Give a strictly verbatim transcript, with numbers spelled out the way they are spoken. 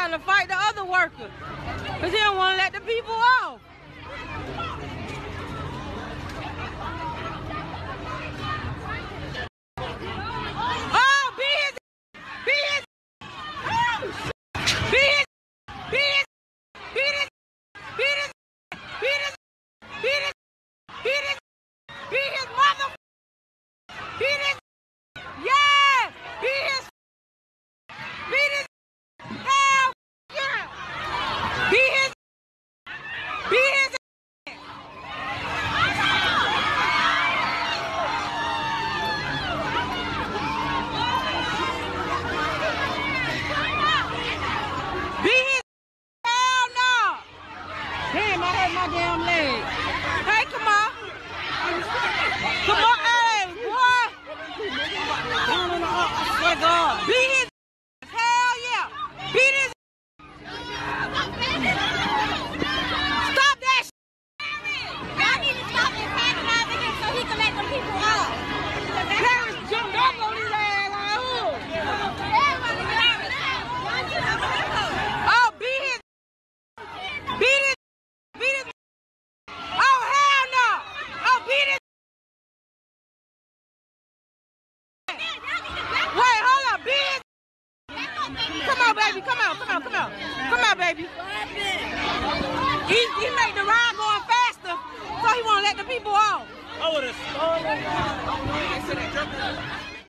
trying to fight the other workers. Because he don't want to let the people off. Oh, be his, be his, oh, be his, be his, be his, be his, be his, be his, be his, be his mother, be his, yeah, be his, be his, hell, yeah, be his, be his. Damn, I hurt my damn leg. Hey, come on. Come on, hey, boy. No, no, no, I swear to God. Beat his ass. Hell yeah. Beat his Stop that shit. Y'all need to stop antagonizing him so he can let them people off. Ferris jumped up on his ass like, who? Oh, beat his Beat his Beat his Oh, hell no! Oh, beat his Wait, hold up, beat his Come on, baby, come on, come on, come on. Come on, baby. He, he made the ride going faster, so he won't let the people off. I would have slowed it down.